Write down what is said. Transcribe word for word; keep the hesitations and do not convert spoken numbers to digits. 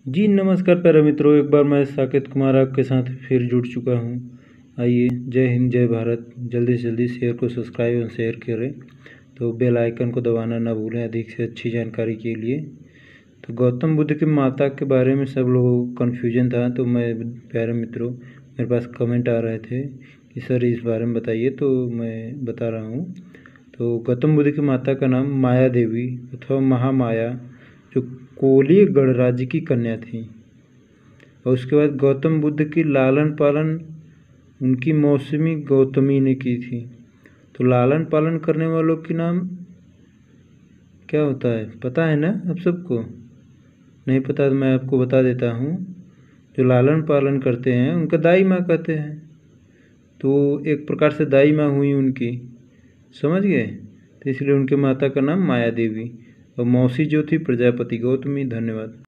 जी नमस्कार प्यारे मित्रों, एक बार मैं साकेत कुमार आपके साथ फिर जुड़ चुका हूँ। आइए, जय हिंद जय भारत। जल्दी से जल्दी शेयर को सब्सक्राइब और शेयर करें, तो बेल आइकन को दबाना ना भूलें अधिक से अच्छी जानकारी के लिए। तो गौतम बुद्ध की माता के बारे में सब लोगों को कन्फ्यूजन था, तो मैं प्यारे मित्रों मेरे पास कमेंट आ रहे थे कि सर इस बारे में बताइए, तो मैं बता रहा हूँ। तो गौतम बुद्ध की माता का नाम माया देवी अथवा महामाया, जो कोलीय गणराज्य की कन्या थी। और उसके बाद गौतम बुद्ध की लालन पालन उनकी मौसमी गौतमी ने की थी। तो लालन पालन करने वालों के नाम क्या होता है, पता है ना आप सबको? नहीं पता तो मैं आपको बता देता हूँ। जो लालन पालन करते हैं उनका दाई माँ कहते हैं। तो एक प्रकार से दाई माँ हुई उनकी, समझ गए? तो इसलिए उनके माता का नाम माया देवी और मौसी जो थी प्रजापति गौतमी। धन्यवाद।